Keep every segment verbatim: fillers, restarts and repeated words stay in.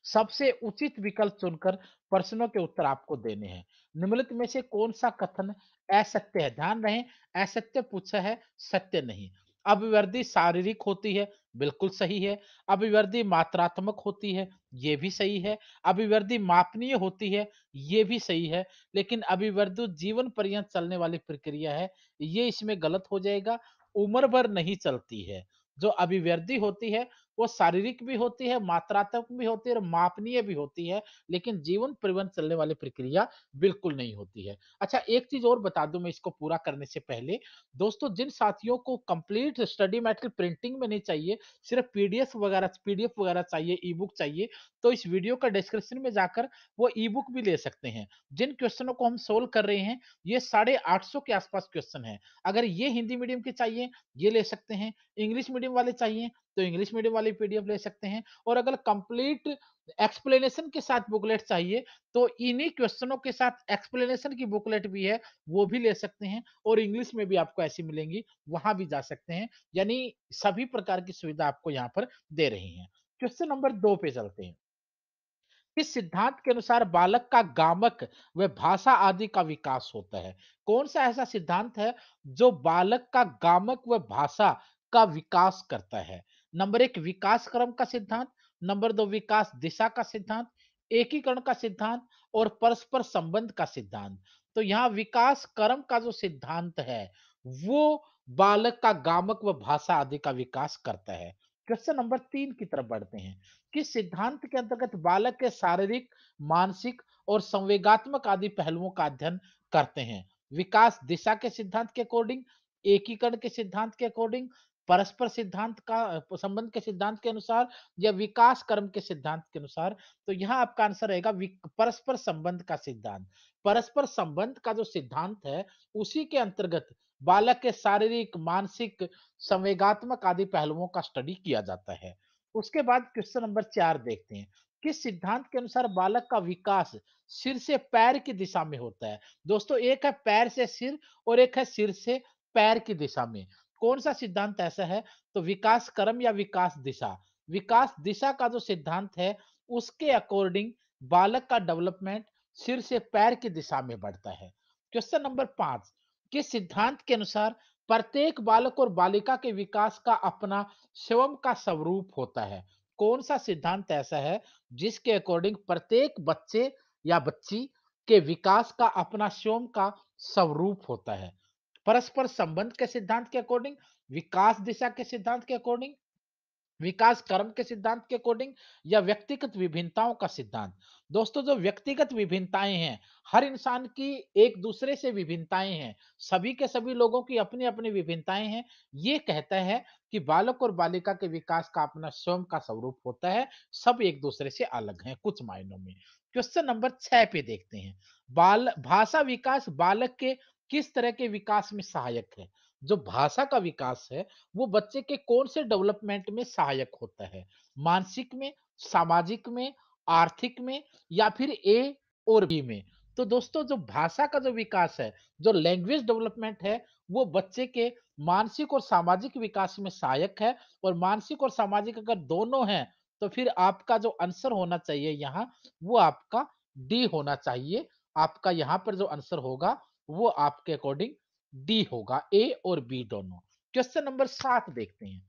सबसे उचित विकल्प चुनकर प्रश्नों के उत्तर आपको देने हैं। निम्नलिखित में से कौन-सा कथन असत्य है? ध्यान रहे असत्य पूछा है, सत्य नहीं। अभिवृद्धि शारीरिक होती है, बिल्कुल सही है। अभिवृद्धि मात्रात्मक होती है, ये भी सही है। अभिवृद्धि मापनीय होती है, ये भी सही है। लेकिन अभिवृद्धि जीवन पर्यंत चलने वाली प्रक्रिया है, ये इसमें गलत हो जाएगा। उम्र भर नहीं चलती है। जो अभिवृद्धि होती है, वो शारीरिक भी होती है, मात्रात्मक भी होती है और मापनीय भी होती है, लेकिन जीवन पर्यंत चलने वाली प्रक्रिया बिल्कुल नहीं होती है। अच्छा, एक चीज़ और बता दूँ मैं इसको पूरा करने से पहले, दोस्तों जिन साथियों को कंप्लीट स्टडी मटेरियल प्रिंटिंग में नहीं चाहिए, सिर्फ पीडीएफ वगैरह पीडीएफ वगैरह चाहिए, ई-बुक चाहिए, तो इस वीडियो का डिस्क्रिप्शन में जाकर वो ई-बुक भी ले सकते हैं। जिन क्वेश्चनों को हम सोल्व कर रहे हैं, ये साढ़े आठ सौ के आसपास क्वेश्चन हैं। अगर ये हिंदी मीडियम के चाहिए, ये ले सकते हैं। इंग्लिश मीडियम वाले चाहिए, तो इंग्लिश मीडियम वाली पीडीएफ ले सकते हैं। और अगर कंप्लीट एक्सप्लेनेशन के साथ बुकलेट चाहिए, तो इन्हीं क्वेश्चनों के साथ एक्सप्लेनेशन की बुकलेट भी है, वो भी ले सकते हैं और इंग्लिश में भी आपको ऐसी मिलेंगी, वहाँ भी जा सकते हैं। यानी सभी प्रकार की सुविधा आपको यहाँ पर दे रही हैं। क्वेश्चन नंबर दो पे चलते हैं। किस सिद्धांत के अनुसार बालक का गामक व भाषा आदि का विकास होता है? कौन सा ऐसा सिद्धांत है जो बालक का गामक व भाषा का विकास करता है? नंबर एक विकास क्रम का सिद्धांत, नंबर दो विकास दिशा का सिद्धांत, एकीकरण का सिद्धांत और परस्पर संबंध का सिद्धांत। तो यहाँ विकास क्रम का जो सिद्धांत है, वो बालक का गामक व भाषा आदि का विकास करता है। क्वेश्चन नंबर तीन की तरफ बढ़ते हैं। किस सिद्धांत के अंतर्गत बालक के शारीरिक, मानसिक और संवेगात्मक आदि पहलुओं का अध्ययन करते हैं? विकास दिशा के सिद्धांत के अकॉर्डिंग, एकीकरण के सिद्धांत के अकॉर्डिंग, परस्पर सिद्धांत का अ, संबंध के सिद्धांत के अनुसार या विकास क्रम के सिद्धांत के अनुसार? तो यहाँ आपका आंसर रहेगा विक परस्पर संबंध का सिद्धांत। परस्पर संबंध का जो सिद्धांत है, उसी के अंतर्गत बालक के शारीरिक, मानसिक, संवेगात्मक आदि पहलुओं का स्टडी किया जाता है। उसके बाद क्वेश्चन नंबर चार देखते हैं। किस सिद्धांत के अनुसार बालक का विकास सिर से पैर की दिशा में होता है? दोस्तों एक है पैर से सिर और एक है सिर से पैर की दिशा में। कौन सा सिद्धांत ऐसा है? तो विकास क्रम या विकास दिशा? विकास दिशा का जो सिद्धांत है, उसके अकॉर्डिंग बालक का डेवलपमेंट सिर से पैर की दिशा में बढ़ता है। क्वेश्चन नंबर पाँच, किस सिद्धांत के अनुसार प्रत्येक बालक और बालिका के विकास का अपना स्वयं का स्वरूप होता है? कौन सा सिद्धांत ऐसा है जिसके अकॉर्डिंग प्रत्येक बच्चे या बच्ची के विकास का अपना स्वयं का स्वरूप होता है? परस्पर संबंध के सिद्धांत के अकॉर्डिंग, विकास दिशा के सिद्धांत के अकॉर्डिंग, विकास कर्म के सिद्धांत के अकॉर्डिंग या व्यक्तिगत विभिन्नताओं का सिद्धांत? दोस्तों जो व्यक्तिगत विभिन्नताएं हैं, हर इंसान की एक दूसरे से विभिन्नताएं हैं, सभी के सभी लोगों की अपनी अपनी विभिन्नताएं हैं। ये कहता है कि बालक और बालिका के विकास का अपना स्वयं का स्वरूप होता है, सब एक दूसरे से अलग हैं कुछ मायनों में। क्वेश्चन नंबर छह पे देखते हैं। बाल भाषा विकास बालक के किस तरह के विकास में सहायक है? जो भाषा का विकास है, वो बच्चे के कौन से डेवलपमेंट में सहायक होता है? मानसिक में, सामाजिक में, आर्थिक में या फिर ए और बी में? तो दोस्तों जो भाषा का जो विकास है, जो लैंग्वेज डेवलपमेंट है, वो बच्चे के मानसिक और सामाजिक विकास में सहायक है। और मानसिक और सामाजिक अगर दोनों हैं, तो फिर आपका जो आंसर होना चाहिए यहाँ, वो आपका डी होना चाहिए। आपका यहाँ पर जो आंसर होगा, वो आपके अकॉर्डिंग डी होगा, ए और बी दोनों। क्वेश्चन नंबर सात देखते हैं।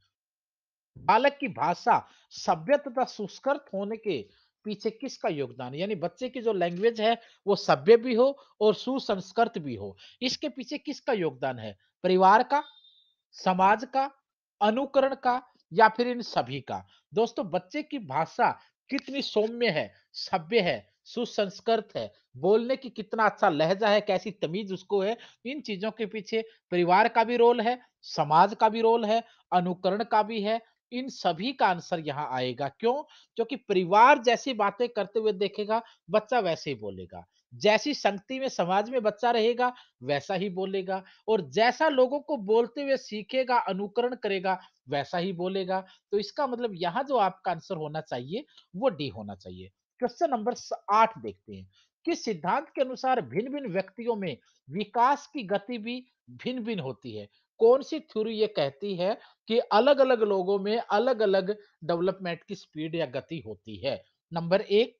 बालक की भाषा सभ्य तथा सुष्कृत होने के पीछे किसका योगदान है? यानी बच्चे की जो लैंग्वेज है, वो सभ्य भी हो और सुसंस्कृत भी हो। इसके पीछे किसका योगदान है? परिवार का, समाज का, अनुकरण का या फिर इन सभी का? दोस्तों बच्चे की भाषा कितनी सौम्य है, सभ्य है, सुसंस्कृत है, बोलने की कितना अच्छा लहजा है, कैसी तमीज उसको है, इन चीजों के पीछे परिवार का भी रोल है, समाज का भी रोल है, अनुकरण का भी है। इन सभी का आंसर यहाँ आएगा। क्यों? क्योंकि परिवार जैसी बातें करते हुए देखेगा, बच्चा वैसे ही बोलेगा। जैसी संगति में समाज में बच्चा रहेगा, वैसा ही बोलेगा। और जैसा लोगों को बोलते हुए सीखेगा, अनुकरण करेगा, वैसा ही बोलेगा। तो इसका मतलब यहाँ जो आपका आंसर होना चाहिए, वो डी होना चाहिए। क्वेश्चन नंबर स आठ देखते हैं। किस सिद्धांत के अनुसार भिन्न-भिन्न व्यक्तियों में विकास की गति भी भिन्न-भिन्न होती है? कौन-सी थ्योरी ये कहती है कि अलग-अलग लोगों में अलग-अलग डेवलपमेंट की स्पीड या गति होती है? नंबर एक,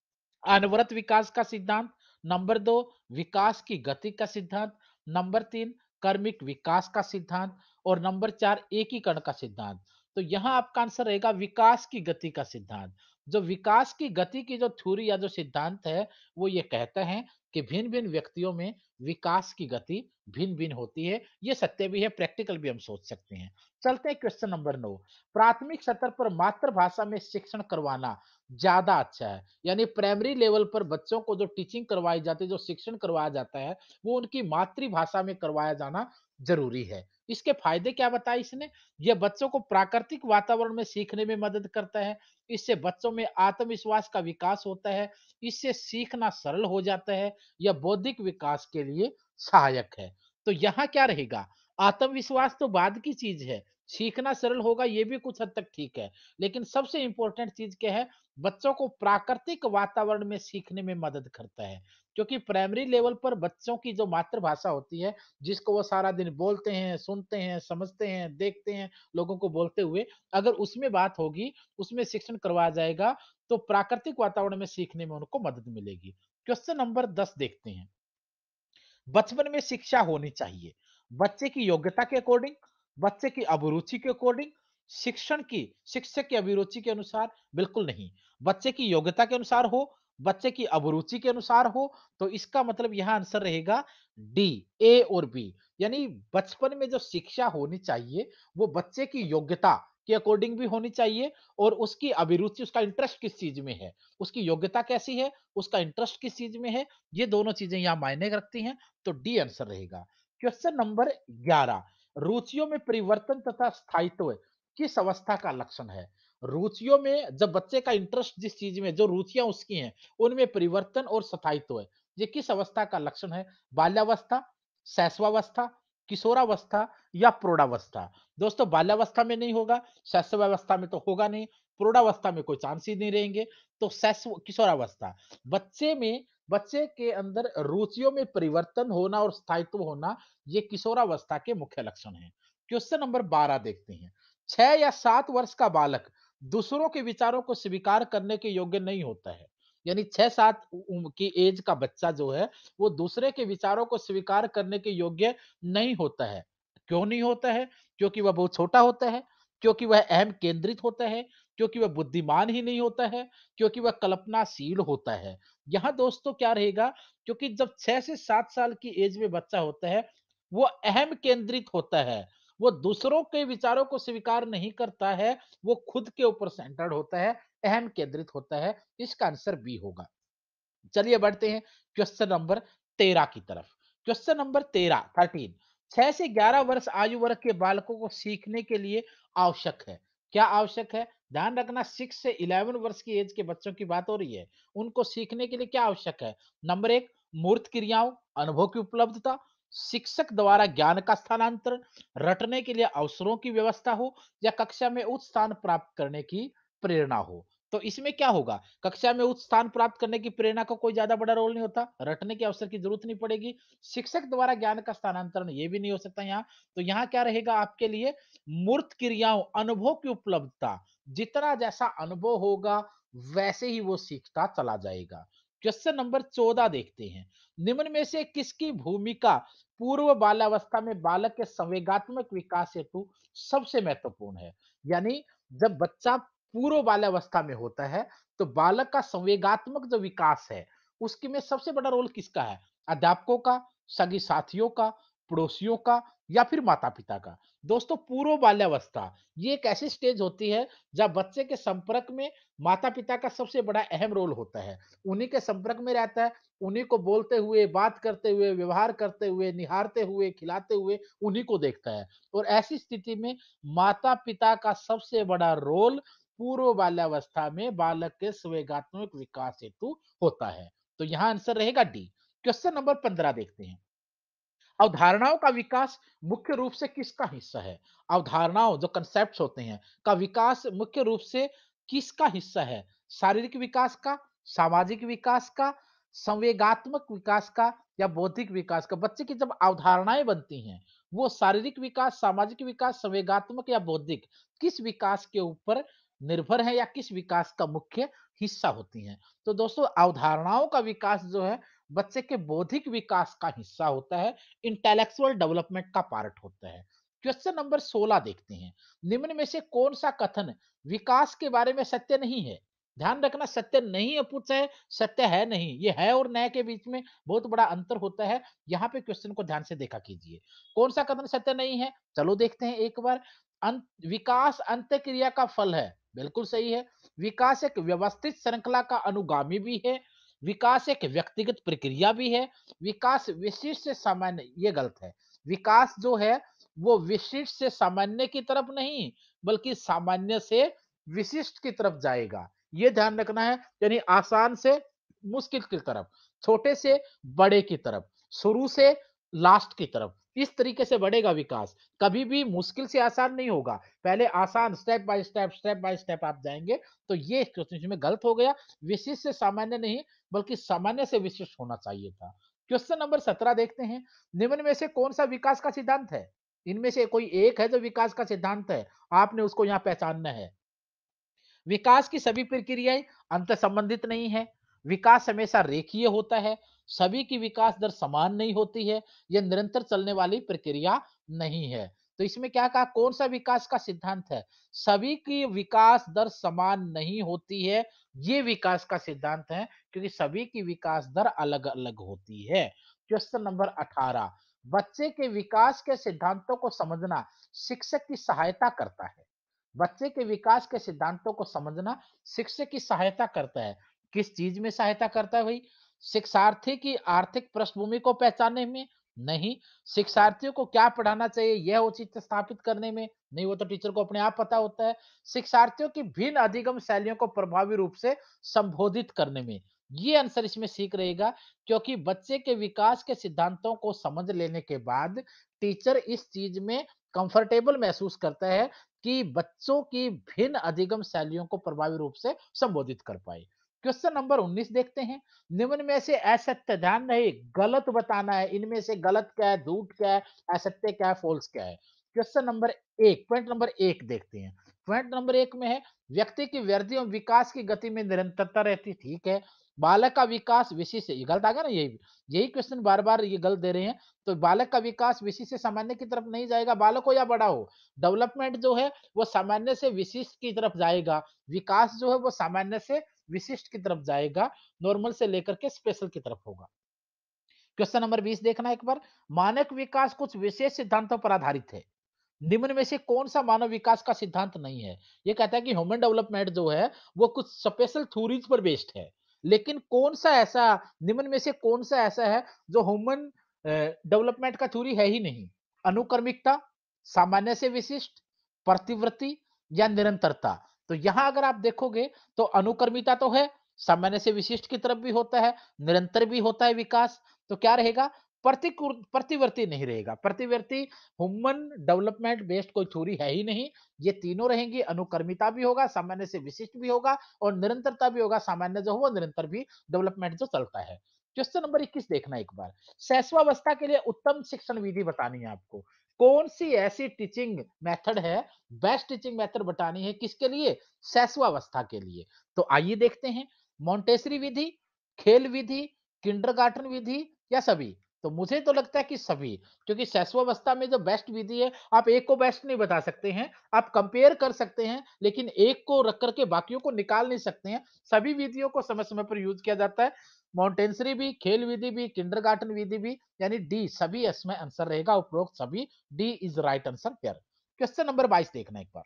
अनवरत विकास का सिद्धांत। नंबर दो, विकास की गति का सिद्धांत। नंबर तीन, कर्मिक विकास का सिद्धांत। और नंबर चार, एकीकरण का सिद्धांत। तो यहां आपका आंसर रहेगा विकास की गति का सिद्धांत। जो विकास की गति की जो थ्योरी या जो सिद्धांत है, वो ये कहता है कि भिन्न भिन्न व्यक्तियों में विकास की गति भिन्न भिन्न होती है। ये सत्य भी है, प्रैक्टिकल भी हम सोच सकते हैं। चलते हैं क्वेश्चन नंबर नौ। प्राथमिक स्तर पर मातृभाषा में शिक्षण करवाना ज्यादा अच्छा है। यानी प्राइमरी लेवल पर बच्चों को जो टीचिंग करवाई जाती है, जो शिक्षण करवाया जाता है, वो उनकी मातृभाषा में करवाया जाना जरूरी है। इसके फायदे क्या बताए इसने? यह बच्चों को प्राकृतिक वातावरण में सीखने में मदद करता है। इससे बच्चों में आत्मविश्वास का विकास होता है। इससे सीखना सरल हो जाता है। यह बौद्धिक विकास के लिए सहायक है। तो यहाँ क्या रहेगा? आत्मविश्वास तो बाद की चीज है, सीखना सरल होगा ये भी कुछ हद तक ठीक है, लेकिन सबसे इंपॉर्टेंट चीज क्या है? बच्चों को प्राकृतिक वातावरण में सीखने में मदद करता है। क्योंकि प्राइमरी लेवल पर बच्चों की जो मातृभाषा होती है, जिसको वो सारा दिन बोलते हैं, सुनते हैं, समझते हैं, देखते हैं लोगों को बोलते हुए, अगर उसमें बात होगी, उसमें शिक्षण करवाया जाएगा, तो प्राकृतिक वातावरण में सीखने में उनको मदद मिलेगी। क्वेश्चन नंबर दस देखते हैं। बचपन में शिक्षा होनी चाहिए बच्चे की योग्यता के अकॉर्डिंग, बच्चे की अभिरुचि के अकॉर्डिंग, शिक्षण की शिक्षक की अभिरुचि के अनुसार? बिल्कुल नहीं। बच्चे की योग्यता के अनुसार हो, बच्चे की अभिरुचि के अनुसार हो, तो इसका मतलब यहां आंसर रहेगा डी, ए और बी। यानी बचपन में जो शिक्षा होनी चाहिए वो बच्चे की योग्यता के अकॉर्डिंग भी होनी चाहिए, और उसकी अभिरुचि, उसका इंटरेस्ट किस चीज में है, उसकी योग्यता कैसी है, उसका इंटरेस्ट किस चीज में है, ये दोनों चीजें यहाँ मायने रखती हैं। तो डी आंसर रहेगा। क्वेश्चन नंबर ग्यारह। रुचियों में परिवर्तन तथा स्थायित्व किस अवस्था का लक्षण है? रुचियों में जब बच्चे का इंटरेस्ट जिस चीज में, जो रुचियां उसकी हैं, उनमें परिवर्तन और स्थायित्व है, ये किस अवस्था का लक्षण है? बाल्यावस्था, शैशवावस्था, किशोरावस्था या प्रौढ़ावस्था? दोस्तों बाल्यावस्था में नहीं होगा, शैशवावस्था में तो होगा नहीं, प्रौढ़ावस्था में कोई चांस ही नहीं रहेंगे। तो शैशव किशोरावस्था, बच्चे में बच्चे के अंदर रुचियों में परिवर्तन होना और स्थायित्व होना, ये किशोरावस्था के मुख्य लक्षण हैं। क्वेश्चन नंबर बारह देखते हैं। छह या सात वर्ष का बालक दूसरों के विचारों को स्वीकार करने के योग्य नहीं होता है। यानी छह सात उम्र की एज का बच्चा जो है, वो दूसरे के विचारों को स्वीकार करने के योग्य नहीं होता है। क्यों नहीं होता है? क्योंकि वह बहुत छोटा होता है, क्योंकि वह अहम केंद्रित होता है, क्योंकि वह बुद्धिमान ही नहीं होता है, क्योंकि वह कल्पनाशील होता है। यहाँ दोस्तों क्या रहेगा? क्योंकि जब छह से सात साल की एज में बच्चा होता है, वो अहम केंद्रित होता है, वो दूसरों के विचारों को स्वीकार नहीं करता है, वो खुद के ऊपर सेंटर्ड होता है, अहम केंद्रित होता है। इसका आंसर बी होगा। चलिए बढ़ते हैं क्वेश्चन नंबर तेरह की तरफ। क्वेश्चन नंबर तेरह, थर्टीन। छह से ग्यारह वर्ष आयु वर्ग के बालकों को सीखने के लिए आवश्यक है। क्या आवश्यक है? ध्यान रखना, सिक्स से इलेवन वर्ष की एज के बच्चों की बात हो रही है। उनको सीखने के लिए क्या आवश्यक है? नंबर एक, मूर्त क्रियाओं, अनुभव की उपलब्धता, शिक्षक द्वारा ज्ञान का स्थानांतरण, रटने के लिए अवसरों की व्यवस्था हो, या कक्षा में उच्च स्थान प्राप्त करने की प्रेरणा हो। तो इसमें क्या होगा? कक्षा में उच्च स्थान प्राप्त करने की प्रेरणा का कोई ज्यादा बड़ा रोल नहीं होता, रटने के अवसर की जरूरत नहीं पड़ेगी, शिक्षक द्वारा ज्ञान का स्थानांतरण ये भी नहीं हो सकता यहाँ। तो यहाँ क्या रहेगा आपके लिए? मूर्त क्रियाओं, अनुभव की उपलब्धता, जितना जैसा अनुभव होगा वैसे ही वो सीखता चला जाएगा। क्वेश्चन नंबर चौदह देखते हैं। निम्न में से किसकी भूमिका पूर्व बाल्यावस्था में बालक के संवेगात्मक विकास हेतु सबसे महत्वपूर्ण है? यानी जब बच्चा पूर्व बाल्यावस्था में होता है, तो बालक का संवेगात्मक जो विकास है, उसके में सबसे बड़ा रोल किसका है? अध्यापकों का, सगी साथियों का, पड़ोसियों का, या फिर माता-पिता का? दोस्तों पूर्व बाल्यावस्था ये एक ऐसी स्टेज होती है जब बच्चे के संपर्क में माता-पिता का सबसे बड़ा अहम रोल होता है। उन्हीं के संपर्क में रहता है, उन्हीं को बोलते हुए, बात करते हुए, व्यवहार करते हुए, निहारते हुए, खिलाते हुए उन्हीं को देखता है। और ऐसी स्थिति में माता-पिता का सबसे बड़ा रोल पूर्व बाल्यावस्था में बालक के संवेगात्मक विकास हेतु होता है। तो यहाँ आंसर रहेगा डी। क्वेश्चन नंबर पंद्रह देखते हैं। अवधारणाओं का विकास मुख्य रूप से किसका हिस्सा है? अवधारणाओं जो कंसेप्ट्स होते हैं का विकास मुख्य रूप से किसका हिस्सा है? शारीरिक विकास का, सामाजिक विकास का, संवेगात्मक विकास का, या बौद्धिक विकास का? बच्चे की जब अवधारणाएं बनती हैं, वो शारीरिक विकास, सामाजिक विकास, संवेगात्मक या बौद्धिक, किस विकास के ऊपर निर्भर हैं या किस विकास का मुख्य हिस्सा होती हैं? तो दोस्तों अवधारणाओं का विकास जो है बच्चे के बौद्धिक विकास का हिस्सा होता है, इंटेलेक्चुअल डेवलपमेंट का पार्ट होता है। क्वेश्चन नंबर सोलह देखते हैं। निम्न में से कौन-सा कथन विकास के बारे में सत्य नहीं है? ध्यान रखना सत्य नहीं है पूछा है, सत्य है नहीं। ये है और न के बीच में बहुत बड़ा अंतर होता है। यहाँ पे क्वेश्चन को ध्यान से देखा कीजिए। कौन-सा कथन सत्य नहीं है? चलो देखते हैं एक बार। अंत विकास अंतःक्रिया का फल है, बिल्कुल सही है। विकास एक व्यवस्थित श्रृंखला का अनुगामी भी है। विकास एक व्यक्तिगत प्रक्रिया भी है। विकास विशिष्ट से सामान्य, ये गलत है। विकास जो है वो विशिष्ट से सामान्य की तरफ नहीं, बल्कि सामान्य से विशिष्ट की तरफ जाएगा। ये ध्यान रखना है, यानी आसान से मुश्किल की तरफ, छोटे से बड़े की तरफ, शुरू से लास्ट की तरफ, इस तरीके से बढ़ेगा विकास। कभी भी मुश्किल से आसान नहीं होगा। पहले आसान step by step, step by step आप जाएँगे, तो ये क्वेश्चन में गलत हो गया। विशिष्ट से सामान्य नहीं, बल्कि सामान्य से विशिष्ट होना चाहिए था। क्वेश्चन नंबर सत्रह देखते हैं। निम्न में से कौन-सा विकास का सिद्धांत है? इनमें से कोई एक है जो विकास का सिद्धांत है, आपने उसको यहाँ पहचानना है। विकास की सभी प्रक्रियाएं अंत संबंधित नहीं है। विकास हमेशा रेखीय होता है। सभी की विकास दर समान नहीं होती है। यह निरंतर चलने वाली प्रक्रिया नहीं है। तो इसमें क्या कहा, कौन सा विकास का सिद्धांत है? सभी की विकास दर समान नहीं होती है, ये विकास का सिद्धांत है, क्योंकि सभी की विकास दर अलग अलग होती है। क्वेश्चन नंबर अठारह। बच्चे के विकास के सिद्धांतों को समझना शिक्षक की सहायता करता है। बच्चे के विकास के सिद्धांतों को समझना शिक्षक की सहायता करता है। किस चीज में सहायता करता है भाई? शिक्षार्थी की आर्थिक पृष्ठभूमि को पहचानने में नहीं। शिक्षार्थियों को क्या पढ़ाना चाहिए यह उचित स्थापित करने में नहीं, वो तो टीचर को अपने आप पता होता है। शिक्षार्थियों की भिन्न अधिगम शैलियों को प्रभावी रूप से संबोधित करने में, ये आंसर इसमें सीख रहेगा। क्योंकि बच्चे के विकास के सिद्धांतों को समझ लेने के बाद टीचर इस चीज में कंफर्टेबल महसूस करता है कि बच्चों की भिन्न अधिगम शैलियों को प्रभावी रूप से संबोधित कर पाए। क्वेश्चन नंबर उन्नीस देखते हैं। निम्न में से असत्य, ध्यान रहे गलत बताना है, इनमें से गलत क्या है, झूठ क्या है, असत्य क्या है, फॉल्स क्या है। क्वेश्चन नंबर एक, पॉइंट नंबर एक देखते हैं। पॉइंट नंबर एक में है व्यक्ति की वृद्धि और विकास की गति में निरंतरता रहती, ठीक है। बालक का विकास विशिष्ट, ये गलत आ गया ना, यही यही क्वेश्चन बार बार ये गलत दे रहे हैं। तो बालक का विकास विशिष्ट से सामान्य की तरफ नहीं जाएगा, बालक हो या बड़ा हो, डेवलपमेंट जो है वो सामान्य से विशिष्ट की तरफ जाएगा। विकास जो है वो सामान्य से विशिष्ट की तरफ जाएगा, नॉर्मल से लेकर के स्पेशल की तरफ होगा। क्वेश्चन नंबर बीस देखना एक बार। मानक विकास कुछ विशेष सिद्धांतों पर आधारित है। निम्न में से कौन सा मानव विकास का सिद्धांत नहीं है? ये कहता है कि ह्यूमन डेवलपमेंट जो है वो कुछ स्पेशल थ्योरीज पर बेस्ड है। लेकिन कौन सा ऐसा, निम्न में से कौन सा ऐसा है जो ह्यूमन डेवलपमेंट का थ्योरी है ही नहीं? अनुक्रमिकता, सामान्य से विशिष्ट, प्रतिवृत्ति या निरंतरता। तो यहां अगर आप देखोगे तो अनुक्रमिता तो है, सामान्य से विशिष्ट की तरफ भी होता है, निरंतर भी होता है विकास। तो क्या रहेगा? प्रतिकूल, प्रतिवर्ती नहीं रहेगा। प्रतिवर्ती ह्यूमन डेवलपमेंट बेस्ड कोई थ्योरी है ही नहीं। ये तीनों रहेंगी, अनुक्रमिता भी होगा, सामान्य से विशिष्ट भी होगा और निरंतरता भी होगा। सामान्य जो हो निरंतर भी डेवलपमेंट जो चलता है। क्वेश्चन नंबर इक्कीस देखना एक बार। शैशवावस्था के लिए उत्तम शिक्षण विधि बतानी है आपको। कौन सी ऐसी टीचिंग मेथड है, बेस्ट टीचिंग मेथड बतानी है किसके लिए? शैशवावस्था के लिए। तो आइए देखते हैं। मोंटेसरी विधि, खेल विधि, किंडरगार्टन विधि या सभी? तो मुझे तो लगता है कि सभी, क्योंकि शैशवावस्था में जो बेस्ट विधि है, आप एक को बेस्ट नहीं बता सकते हैं, आप कंपेयर कर सकते हैं, लेकिन एक को रख करके बाकियों को निकाल नहीं सकते हैं। सभी विधियों को समय समय पर यूज किया जाता है। माउंटेन्सरी भी, खेल विधि भी, किंडरगार्टन विधि भी, यानी डी सभी इसमें आंसर रहेगा। उपरोक्त सभी, D is right answer here. Question number बाईस देखना एक बार।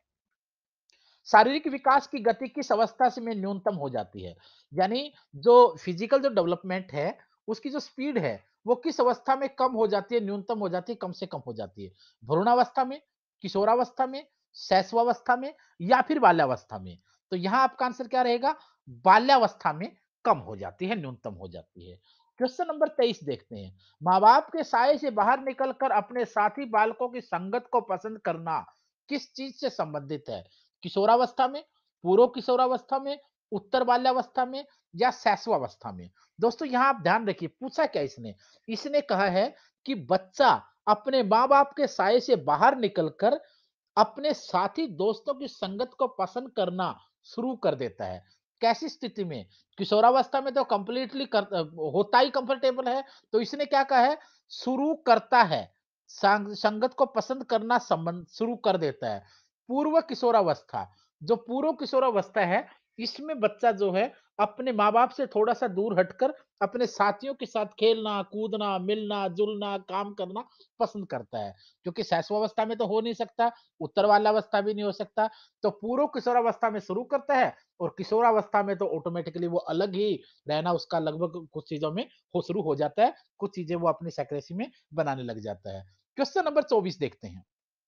शारीरिक विकास की गति किस अवस्था से में न्यूनतम हो जाती है? यानी जो फिजिकल जो डेवलपमेंट है, उसकी जो स्पीड है, वो किस अवस्था में कम हो जाती है, न्यूनतम हो जाती है, कम से कम हो जाती है? भ्रूणावस्था में, किशोरावस्था में, शैशवावस्था में या फिर बाल्यावस्था में? तो यहां आपका आंसर क्या रहेगा? बाल्यावस्था में कम हो जाती है, न्यूनतम हो जाती है। क्वेश्चन नंबर तेईस देखते हैं। माँ बाप के साये से बाहर निकलकर अपने साथी बालकों की संगत को पसंद करना किस चीज से संबंधित है? किशोरावस्था में, पूर्व किशोरावस्था में, उत्तर बाल्यावस्था में या शैशवावस्था में? दोस्तों यहां आप ध्यान रखिए, पूछा क्या इसने? इसने कहा है कि बच्चा अपने माँ बाप के साये से बाहर निकलकर अपने साथी दोस्तों की संगत को पसंद करना शुरू कर देता है। कैसी स्थिति में? किशोरावस्था में तो कंप्लीटली कर अ, होता ही कंफर्टेबल है, तो इसने क्या कहा है, शुरू करता है। सांग संगत को पसंद करना संबंध शुरू कर देता है। पूर्व किशोरावस्था, जो पूर्व किशोरावस्था है, इसमें बच्चा जो है अपने माँ-बाप से थोड़ा-सा दूर हटकर अपने साथियों के साथ खेलना, कूदना, मिलना-जुलना, काम करना पसंद करता है। क्योंकि शैशवावस्था में तो हो नहीं सकता, उत्तर वाला अवस्था भी नहीं हो सकता, तो पूर्व किशोरावस्था में शुरू करता है और किशोरावस्था में तो ऑटोमैटिकली वो अलग ही रहना उसका लगभग कुछ चीज़ों में हो शुरू हो जाता है, कुछ चीज़ें वो अपनी सेक्रेसी में बनाने लग जाता है। क्वेश्चन नंबर चौबीस देखते हैं।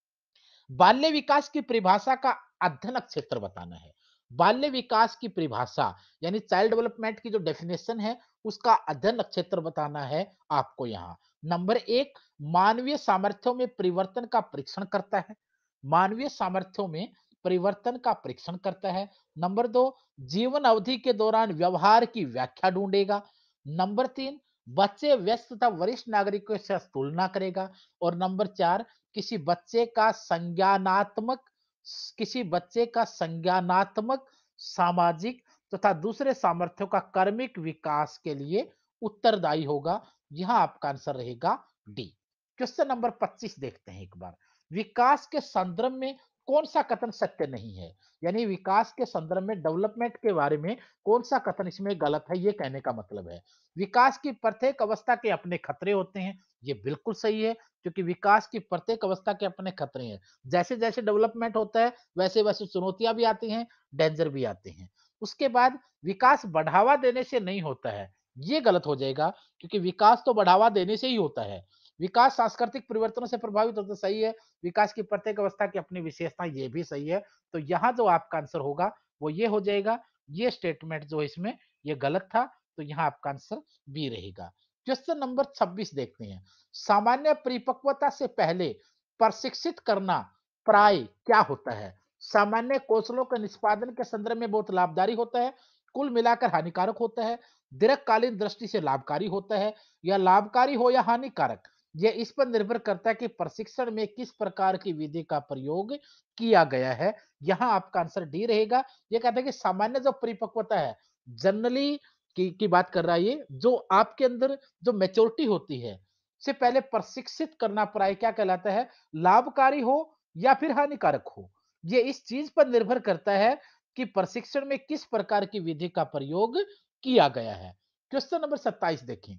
बाल्य विकास की परिभाषा का अध्ययन क्षेत्र बताना है। बाल्य विकास की परिभाषा यानी चाइल्ड डेवलपमेंट की जो डेफिनेशन है, उसका अध्ययन क्षेत्र बताना है आपको यहाँ। नंबर एक, मानवीय सामर्थ्यों में परिवर्तन का परीक्षण करता है। मानवीय सामर्थ्यों में परिवर्तन का परीक्षण करता है। नंबर दो, जीवन अवधि के दौरान व्यवहार की व्याख्या ढूंढेगा। नंबर तीन, बच्चे व्यस्त तथा वरिष्ठ नागरिकों से तुलना करेगा। और नंबर चार, किसी बच्चे का संज्ञानात्मक किसी बच्चे का संज्ञानात्मक, सामाजिक तथा दूसरे सामर्थ्यों का कर्मिक विकास के लिए उत्तरदायी होगा। यहां आपका आंसर रहेगा डी। क्वेश्चन नंबर पच्चीस देखते हैं एक बार। विकास के संदर्भ में कौन सा कथन सत्य नहीं है? यानी विकास के संदर्भ में डेवलपमेंट के बारे में कौन सा कथन इसमें गलत है, ये कहने का मतलब है। विकास की प्रत्येक अवस्था के अपने खतरे होते हैं, ये बिल्कुल सही है, क्योंकि विकास की प्रत्येक अवस्था के अपने खतरे हैं। जैसे-जैसे डेवलपमेंट होता है, वैसे-वैसे चुनौतियाँ भी आती हैं, डेंजर भी आते हैं। उसके बाद विकास बढ़ावा देने से नहीं होता है, ये गलत हो जाएगा, क्योंकि विकास तो बढ़ावा देने से ही होता है। विकास सांस्कृतिक परिवर्तनों से प्रभावित होता है, सही है। विकास की प्रत्येक अवस्था की अपनी विशेषता, ये भी सही है। तो यहाँ जो आपका आंसर होगा, वो ये हो जाएगा। ये स्टेटमेंट जो है इसमें, ये गलत था, तो यहाँ आपका आंसर बी रहेगा। क्वेश्चन नंबर छब्बीस देखते हैं। सामान्य परिपक्वता से पहले प्रशिक्षित करना प्राय क्या होता है? सामान्य कौशलों के निष्पादन के संदर्भ में बहुत लाभकारी होता है, कुल मिलाकर हानिकारक होता है, दीर्घकालीन दृष्टि से लाभकारी होता है, या लाभकारी हो या हानिकारक, ये इस पर निर्भर करता है कि प्रशिक्षण में किस प्रकार की विधि का प्रयोग किया गया है। यहाँ आपका आंसर डी रहेगा। ये कहता है कि सामान्य जो परिपक्वता है, जनरली की, की बात कर रहा है ये, जो आपके अंदर जो मैच्योरिटी होती है, से पहले प्रशिक्षित करना प्राय क्या कहलाता है? लाभकारी हो या फिर हानिकारक हो। ये इस चीज पर निर्भर करता है कि प्रशिक्षण में किस प्रकार की विधि का प्रयोग किया गया है। क्वेश्चन नंबर सत्ताईस देखें।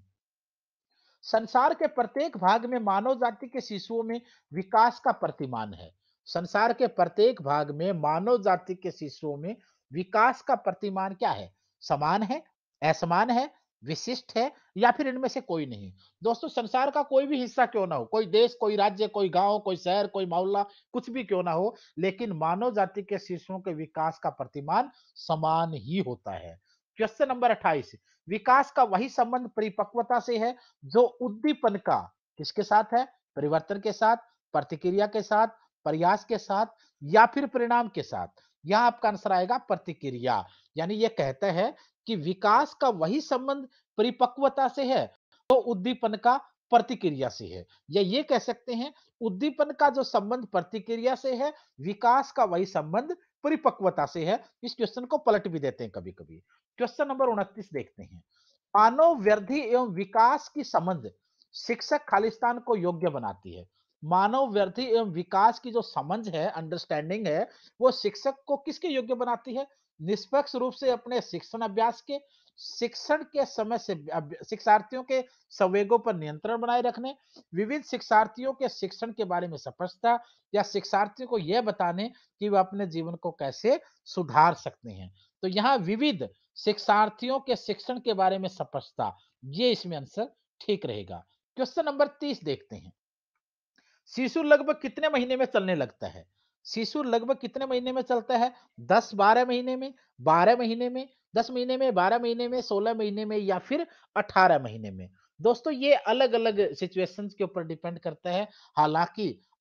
संसार के प्रत्येक भाग में मानव जाति के शिशुओं में विकास का प्रतिमान है। संसार के प्रत्येक भाग में मानव जाति के शिशुओं में विकास का प्रतिमान क्या है? समान है, असमान है, विशिष्ट है, या फिर इनमें से कोई नहीं। दोस्तों, संसार का कोई भी हिस्सा क्यों ना हो, कोई देश, कोई राज्य, कोई गांव, कोई शहर, कोई मोहल्ला, कुछ भी क्यों ना हो, लेकिन मानव जाति के शिशुओं के विकास का प्रतिमान समान ही होता है। क्वेश्चन नंबर अट्ठाईस। विकास का वही संबंध परिपक्वता से है जो उद्दीपन का किसके साथ है? परिवर्तन के साथ, प्रतिक्रिया के साथ, प्रयास के साथ, या फिर परिणाम के साथ। यहां आपका आंसर आएगा प्रतिक्रिया। यानी यह कहता है कि विकास का वही संबंध परिपक्वता से है तो उद्दीपन का प्रतिक्रिया से है, या ये कह सकते हैं उद्दीपन का जो संबंध प्रतिक्रिया से है, विकास का वही संबंध परिपक्वता से है। इस क्वेश्चन को पलट भी देते हैं कभी कभी। क्वेश्चन नंबर उनतीस देखते हैं। मानव वृद्धि एवं विकास की समझ शिक्षक खालिस्तान को योग्य बनाती है। मानव वृद्धि एवं विकास की जो समझ है, अंडरस्टैंडिंग है, वो शिक्षक को किसके योग्य बनाती है? निष्पक्ष रूप से अपने शिक्षण अभ्यास के, शिक्षण के समय से शिक्षार्थियों के संवेगों पर नियंत्रण बनाए रखने, विविध शिक्षार्थियों के शिक्षण के बारे में स्पष्टता, या शिक्षार्थियों को यह बताने कि वह अपने जीवन को कैसे सुधार सकते हैं। तो यहाँ विविध शिक्षार्थियों के शिक्षण के बारे में स्पष्टता, ये इसमें आंसर ठीक रहेगा। क्वेश्चन नंबर तीस देखते हैं। शिशु लगभग कितने महीने में चलने लगता है? शिशु लगभग कितने महीने में चलता है? दस बारह महीने में, बारह महीने में, दस महीने में, बारह महीने में, सोलह महीने में, या फिर अठारह महीने में। दोस्तों, ये अलग-अलग सिचुएशंस के ऊपर डिपेंड करता है। हालांकि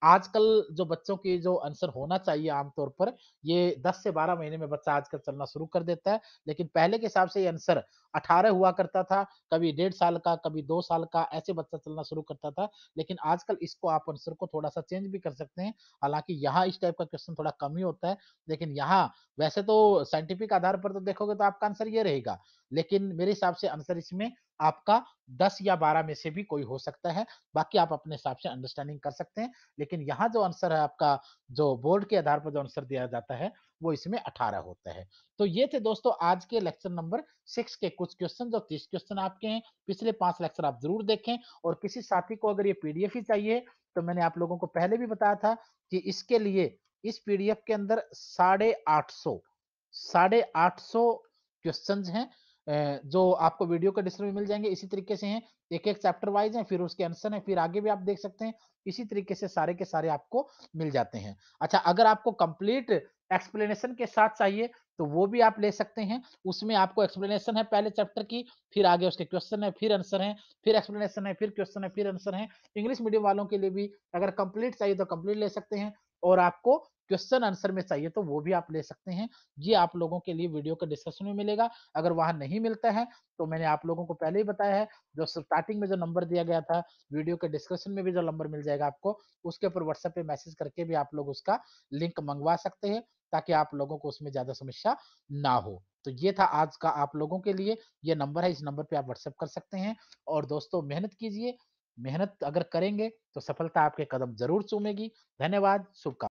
आजकल जो बच्चों की जो आंसर होना चाहिए आमतौर पर, ये दस से बारह महीने में बच्चा आजकल चलना शुरू कर देता है। लेकिन पहले के हिसाब से ये आंसर अठारह हुआ करता था, कभी डेढ़ साल का, कभी दो साल का, ऐसे बच्चा चलना शुरू करता था। लेकिन आजकल इसको आप आंसर को थोड़ा-सा चेंज भी कर सकते हैं। हालाँकि यहाँ इस टाइप का क्वेश्चन थोड़ा कम ही होता है, लेकिन यहाँ वैसे तो साइंटिफिक आधार पर तो देखोगे तो आपका आंसर ये रहेगा। लेकिन मेरे हिसाब से आंसर इसमें आपका दस या बारह में से भी कोई हो सकता है। बाकी आप अपने हिसाब से अंडरस्टैंडिंग कर सकते हैं। लेकिन यहाँ जो आंसर है आपका, जो बोर्ड के आधार पर जो आंसर दिया जाता है, वो इसमें अठारह होता है। तो ये थे दोस्तों आज के लेक्चर नंबर छह के कुछ क्वेश्चन, जो तीस क्वेश्चन आपके हैं। पिछले पाँच लेक्चर आप ज़रूर देखें, और किसी साथी को अगर ये पीडीएफ ही चाहिए, तो मैंने आप लोगों को पहले भी बताया था कि इसके लिए इस पीडीएफ के अंदर साढ़े आठ सौ साढ़े आठ सौ क्वेश्चंस हैं, अ, जो आपको वीडियो के डिस्क्रिप्शन में मिल जाएँगे। इसी तरीके से हैं, एक-एक चैप्टर वाइज़ हैं, फिर उसके आंसर हैं, फिर आगे भी आप देख सकते हैं। इसी तरीके से सारे के सारे आपको मिल जाते हैं। अच्छा, अगर आपको कंप्लीट एक्सप्लेनेशन के साथ चाहिए, तो वो भी आप ले सकते हैं। उसमें आपको एक्सप्लेनेशन है पहले चैप्टर की, फिर आगे उसके क्वेश्चन है, फिर आंसर हैं, फिर एक्सप्लेनेशन है, फिर क्वेश्चन है, फिर आंसर हैं। इंग्लिश मीडियम वालों के लिए भी अगर कंप्लीट चाहिए तो कंप्लीट ले सकते हैं, और आपको क्वेश्चन आंसर में चाहिए तो वो भी आप ले सकते हैं। ये आप लोगों के लिए वीडियो के डिस्क्रिप्शन में मिलेगा। अगर वहाँ नहीं मिलता है, तो मैंने आप लोगों को पहले ही बताया है, जो स्टार्टिंग में जो नंबर दिया गया था, वीडियो के डिस्क्रिप्शन में भी जो नंबर मिल जाएगा आपको, उसके ऊपर व्हाट्सएप पे मैसेज करके भी आप लोग उसका लिंक मंगवा सकते हैं, ताकि आप लोगों को उसमें ज़्यादा समस्या ना हो। तो ये था आज का आप लोगों के लिए, ये नंबर है, इस नंबर पे आप व्हाट्सएप कर सकते हैं। और दोस्तों मेहनत कीजिए, मेहनत अगर करेंगे तो सफलता आपके कदम ज़रूर चूमेगी। धन्यवाद, शुभका